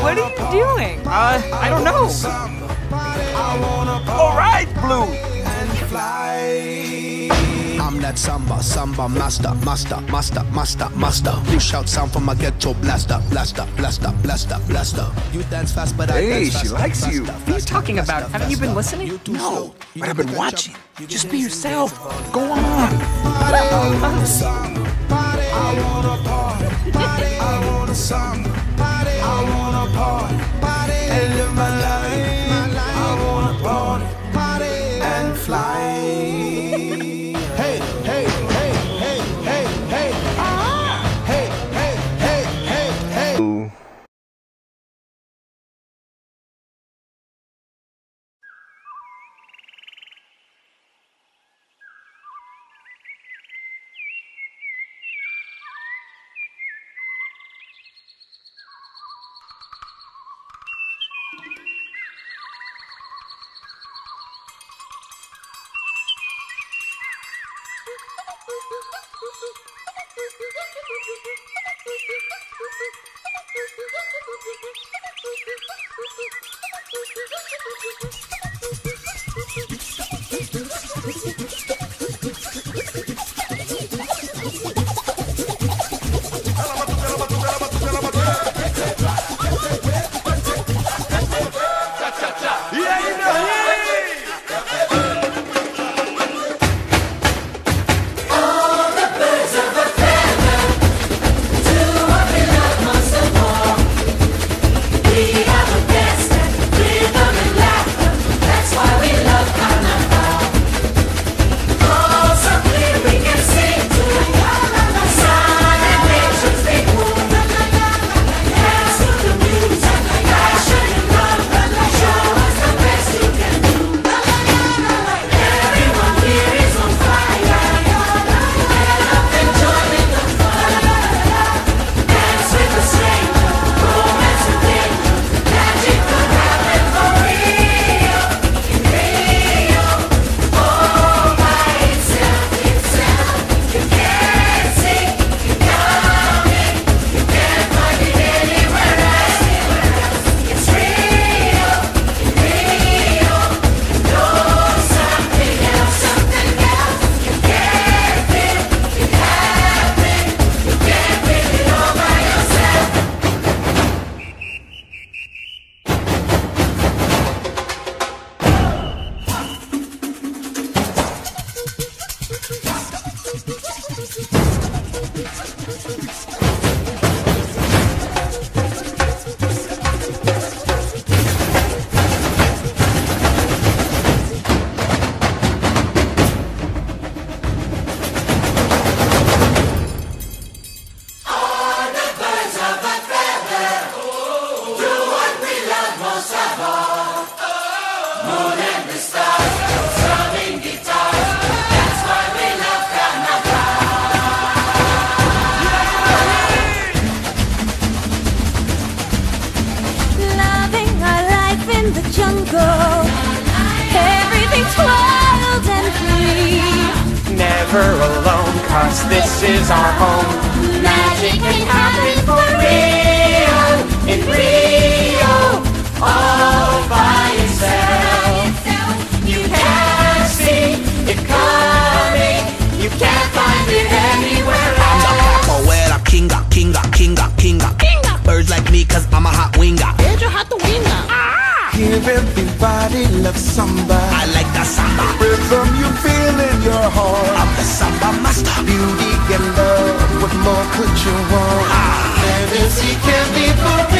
What are you doing? I don't know. All right, Blue. I'm that samba master. You shout sound from my ghetto blaster. You dance fast, but I Hey, dance she faster, likes you. faster, What are you faster, talking faster, about? Haven't you been faster. listening? No, But I've been watching. Just be yourself. Go on. Everything's wild and free. Never alone, 'cause this is our home. Magic can happen for real, in Rio, all by itself. You can't see it coming, you can't find it anywhere else. I'm a capoeira kinga. Birds like me, 'cause I'm a hot winger. Here everybody loves samba. I like that samba. Rhythm you feel in your heart. I'm the samba master. Beauty and love, what more could you want? Fantasy can be for real.